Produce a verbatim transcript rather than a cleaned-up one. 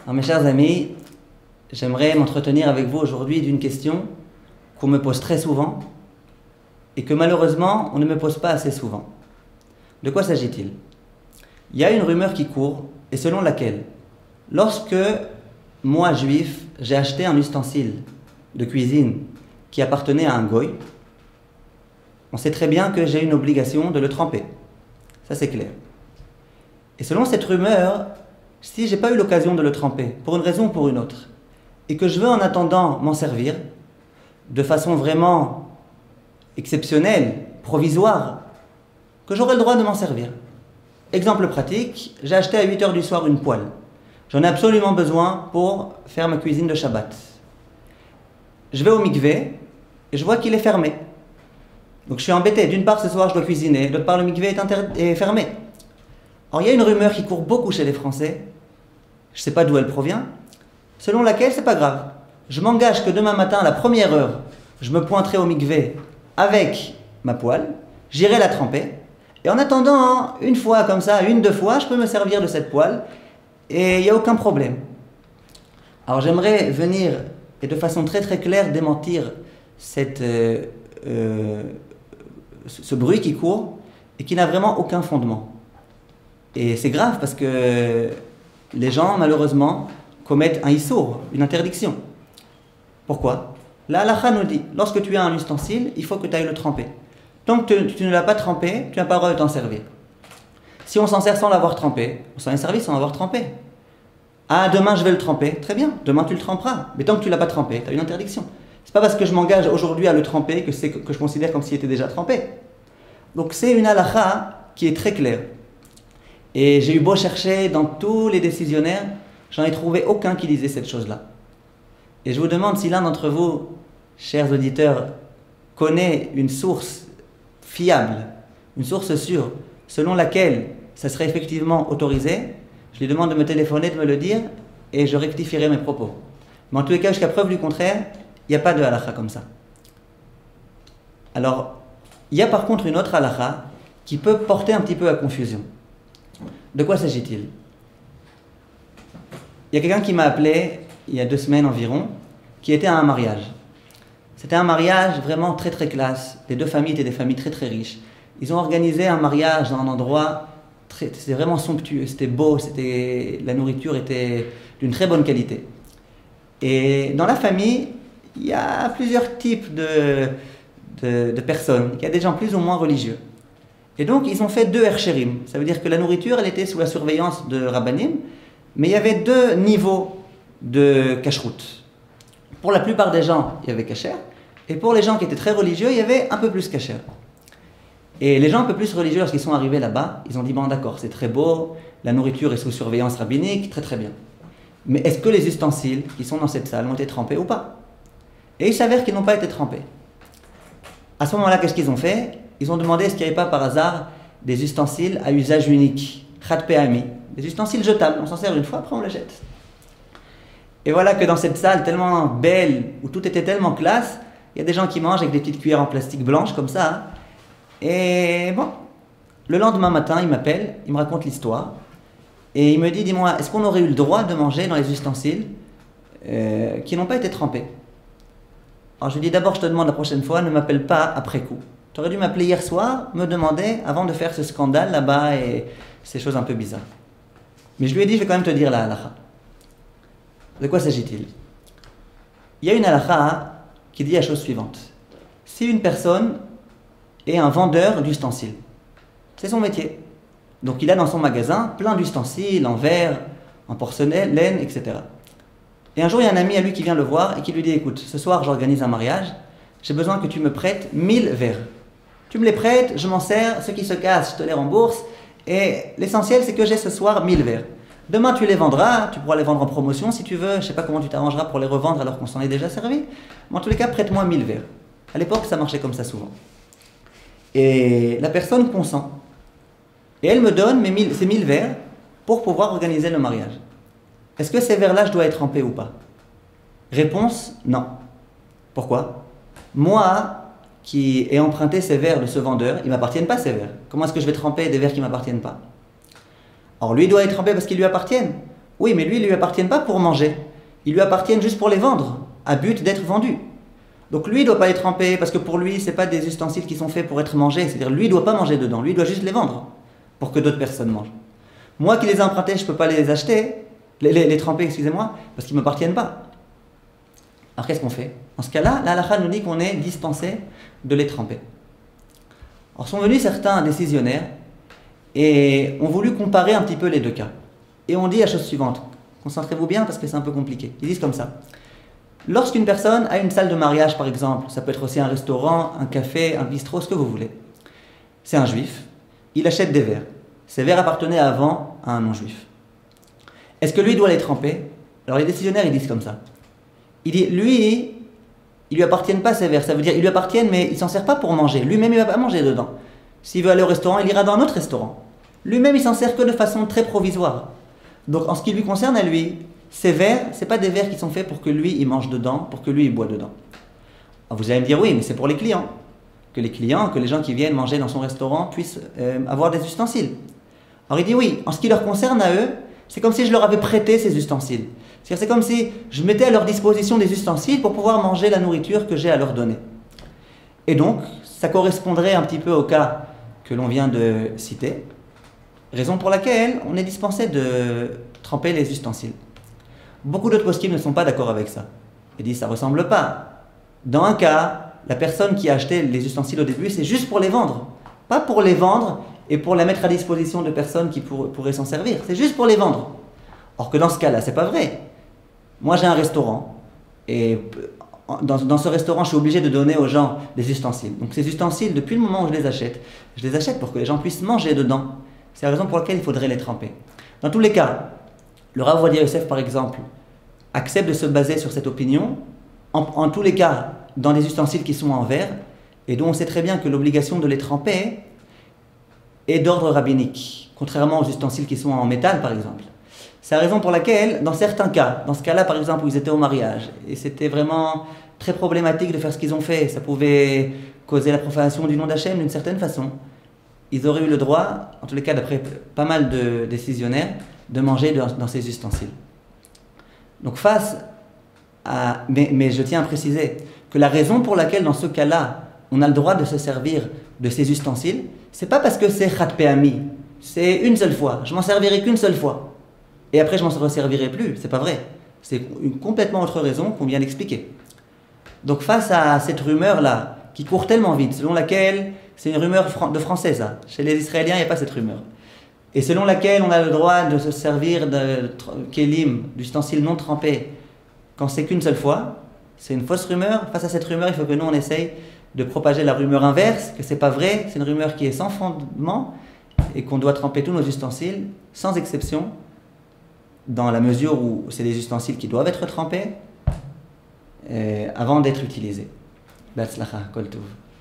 Alors, mes chers amis, j'aimerais m'entretenir avec vous aujourd'hui d'une question qu'on me pose très souvent et que malheureusement on ne me pose pas assez souvent. De quoi s'agit-il? Il y a une rumeur qui court et selon laquelle, lorsque moi, juif, j'ai acheté un ustensile de cuisine qui appartenait à un goy, on sait très bien que j'ai une obligation de le tremper. Ça c'est clair. Et selon cette rumeur, si j'ai pas eu l'occasion de le tremper, pour une raison ou pour une autre, et que je veux en attendant m'en servir, de façon vraiment exceptionnelle, provisoire, que j'aurai le droit de m'en servir. Exemple pratique, j'ai acheté à huit heures du soir une poêle. J'en ai absolument besoin pour faire ma cuisine de Shabbat. Je vais au mikvé et je vois qu'il est fermé. Donc je suis embêté. D'une part, ce soir, je dois cuisiner. D'autre part, le mikvé est, inter- est fermé. Alors il y a une rumeur qui court beaucoup chez les Français. Je ne sais pas d'où elle provient. Selon laquelle, c'est pas grave. Je m'engage que demain matin, à la première heure, je me pointerai au mikvé avec ma poêle. J'irai la tremper. Et en attendant, une fois comme ça, une, deux fois, je peux me servir de cette poêle. Et il n'y a aucun problème. Alors j'aimerais venir et de façon très très claire démentir cette, euh, euh, ce bruit qui court et qui n'a vraiment aucun fondement. Et c'est grave parce que les gens malheureusement commettent un issour, une interdiction. Pourquoi? La halakha nous dit, lorsque tu as un ustensile, il faut que tu ailles le tremper. Tant que tu, tu ne l'as pas trempé, tu n'as pas le droit de t'en servir. Si on s'en sert sans l'avoir trempé, on s'en est servi sans l'avoir trempé. Ah, demain je vais le tremper, très bien, demain tu le tremperas. Mais tant que tu ne l'as pas trempé, tu as une interdiction. C'est pas parce que je m'engage aujourd'hui à le tremper que, c'est, que je considère comme s'il était déjà trempé. Donc c'est une halakha qui est très claire. Et j'ai eu beau chercher dans tous les décisionnaires, j'en ai trouvé aucun qui disait cette chose-là. Et je vous demande si l'un d'entre vous, chers auditeurs, connaît une source fiable, une source sûre, selon laquelle ça serait effectivement autorisé, je lui demande de me téléphoner, de me le dire, et je rectifierai mes propos. Mais en tous les cas, jusqu'à preuve du contraire, il n'y a pas de halakha comme ça. Alors, il y a par contre une autre halakha qui peut porter un petit peu à confusion. De quoi s'agit-il? Il y a quelqu'un qui m'a appelé, il y a deux semaines environ, qui était à un mariage. C'était un mariage vraiment très très classe. Les deux familles étaient des familles très très riches. Ils ont organisé un mariage dans un endroit, très, c'était vraiment somptueux, c'était beau, c'était, la nourriture était d'une très bonne qualité. Et dans la famille, il y a plusieurs types de, de, de personnes. Il y a des gens plus ou moins religieux. Et donc, ils ont fait deux herchérim. Ça veut dire que la nourriture, elle était sous la surveillance de rabbanim, mais il y avait deux niveaux de cacheroute. Pour la plupart des gens, il y avait kasher, et pour les gens qui étaient très religieux, il y avait un peu plus kasher. Et les gens un peu plus religieux, lorsqu'ils sont arrivés là-bas, ils ont dit, bon d'accord, c'est très beau, la nourriture est sous surveillance rabbinique, très très bien. Mais est-ce que les ustensiles qui sont dans cette salle ont été trempés ou pas? Et il s'avère qu'ils n'ont pas été trempés. À ce moment-là, qu'est-ce qu'ils ont fait? Ils ont demandé est-ce qu'il n'y avait pas par hasard des ustensiles à usage unique, khat pe'ami, des ustensiles jetables, on s'en sert une fois, après on les jette. Et voilà que dans cette salle tellement belle, où tout était tellement classe, il y a des gens qui mangent avec des petites cuillères en plastique blanche comme ça. Hein. Et bon, le lendemain matin, il m'appelle, il me raconte l'histoire, et il me dit, dis-moi, est-ce qu'on aurait eu le droit de manger dans les ustensiles euh, qui n'ont pas été trempés? Alors je lui dis, d'abord je te demande la prochaine fois, ne m'appelle pas après coup. Tu aurais dû m'appeler hier soir, me demander, avant de faire ce scandale là-bas et ces choses un peu bizarres. Mais je lui ai dit, je vais quand même te dire la halakha. De quoi s'agit-il? Il y a une halakha qui dit la chose suivante. Si une personne est un vendeur d'ustensiles, c'est son métier. Donc il a dans son magasin plein d'ustensiles en verre, en porcelaine, et cetera. Et un jour, il y a un ami à lui qui vient le voir et qui lui dit, écoute, ce soir j'organise un mariage, j'ai besoin que tu me prêtes mille verres. Tu me les prêtes, je m'en sers, ceux qui se cassent, je te les rembourse. Et l'essentiel, c'est que j'ai ce soir mille verres. Demain, tu les vendras, tu pourras les vendre en promotion si tu veux. Je ne sais pas comment tu t'arrangeras pour les revendre alors qu'on s'en est déjà servi. Mais en tous les cas, prête-moi mille verres. À l'époque, ça marchait comme ça souvent. Et la personne consent. Et elle me donne mes mille, ces mille verres pour pouvoir organiser le mariage. Est-ce que ces verres-là, je dois être trempé ou pas? Réponse, non. Pourquoi? Moi, qui ai emprunté ces verres de ce vendeur, ils ne m'appartiennent pas ces verres. Comment est-ce que je vais tremper des verres qui ne m'appartiennent pas? Alors lui doit être trempé parce qu'ils lui appartiennent. Oui, mais lui, ils ne lui appartiennent pas pour manger. Ils lui appartiennent juste pour les vendre, à but d'être vendus. Donc lui, il ne doit pas les tremper, parce que pour lui, ce n'est pas des ustensiles qui sont faits pour être mangés. C'est-à-dire, lui, il ne doit pas manger dedans. Lui, il doit juste les vendre, pour que d'autres personnes mangent. Moi qui les ai empruntés, je ne peux pas les acheter, les, les, les tremper, excusez-moi, parce qu'ils ne m'appartiennent pas. Alors qu'est-ce qu'on fait? Dans ce cas-là, la halakha nous dit qu'on est dispensé de les tremper. Alors sont venus certains décisionnaires et ont voulu comparer un petit peu les deux cas. Et on dit la chose suivante, concentrez-vous bien parce que c'est un peu compliqué. Ils disent comme ça. Lorsqu'une personne a une salle de mariage par exemple, ça peut être aussi un restaurant, un café, un bistrot, ce que vous voulez. C'est un juif, il achète des verres. Ces verres appartenaient avant à un non-juif. Est-ce que lui doit les tremper? Alors les décisionnaires ils disent comme ça. Il dit, lui, ils lui appartiennent pas ces verres. Ça veut dire, ils lui appartiennent, mais il s'en sert pas pour manger. Lui-même, il va pas manger dedans. S'il veut aller au restaurant, il ira dans un autre restaurant. Lui-même, il s'en sert que de façon très provisoire. Donc, en ce qui lui concerne à lui, ces verres, c'est pas des verres qui sont faits pour que lui, il mange dedans, pour que lui, il boit dedans. Alors, vous allez me dire, oui, mais c'est pour les clients. Que les clients, que les gens qui viennent manger dans son restaurant puissent euh, avoir des ustensiles. Alors, il dit, oui, en ce qui leur concerne à eux, c'est comme si je leur avais prêté ces ustensiles. C'est comme si je mettais à leur disposition des ustensiles pour pouvoir manger la nourriture que j'ai à leur donner. Et donc, ça correspondrait un petit peu au cas que l'on vient de citer, raison pour laquelle on est dispensé de tremper les ustensiles. Beaucoup d'autres poskim ne sont pas d'accord avec ça. Ils disent ça ne ressemble pas. Dans un cas, la personne qui a acheté les ustensiles au début, c'est juste pour les vendre. Pas pour les vendre et pour les mettre à disposition de personnes qui pour, pourraient s'en servir. C'est juste pour les vendre. Or que dans ce cas-là, c'est pas vrai. Moi, j'ai un restaurant, et dans, dans ce restaurant, je suis obligé de donner aux gens des ustensiles. Donc ces ustensiles, depuis le moment où je les achète, je les achète pour que les gens puissent manger dedans. C'est la raison pour laquelle il faudrait les tremper. Dans tous les cas, le Rav Ovadia Yosef, par exemple, accepte de se baser sur cette opinion, en, en tous les cas, dans des ustensiles qui sont en verre, et dont on sait très bien que l'obligation de les tremper est d'ordre rabbinique, contrairement aux ustensiles qui sont en métal, par exemple. C'est la raison pour laquelle, dans certains cas, dans ce cas-là par exemple où ils étaient au mariage, et c'était vraiment très problématique de faire ce qu'ils ont fait, ça pouvait causer la profanation du nom d'Hachem d'une certaine façon, ils auraient eu le droit, en tous les cas d'après pas mal de décisionnaires, de manger dans, dans ces ustensiles. Donc face à... Mais, mais je tiens à préciser que la raison pour laquelle dans ce cas-là, on a le droit de se servir de ces ustensiles, c'est pas parce que c'est chat péami, c'est une seule fois, je m'en servirai qu'une seule fois. Et après, je ne m'en resservirai plus. C'est pas vrai. C'est une complètement autre raison qu'on vient d'expliquer. Donc, face à cette rumeur-là, qui court tellement vite, selon laquelle, c'est une rumeur de français, ça. Chez les Israéliens, il n'y a pas cette rumeur. Et selon laquelle on a le droit de se servir de kélim, d'ustensiles non trempés, quand c'est qu'une seule fois, c'est une fausse rumeur. Face à cette rumeur, il faut que nous, on essaye de propager la rumeur inverse, que c'est pas vrai, c'est une rumeur qui est sans fondement, et qu'on doit tremper tous nos ustensiles, sans exception, dans la mesure où c'est des ustensiles qui doivent être trempés euh, avant d'être utilisés. Be'atzlacha, kol tov.